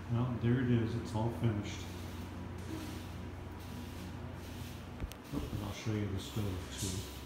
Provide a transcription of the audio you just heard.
Well, there it is. It's all finished. Oh, and I'll show you the stove too.